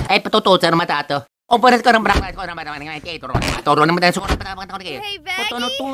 Ay, patuto, sir, matato. O, pwede ka ng barang, turun naman tayo, Hey, Vaggie?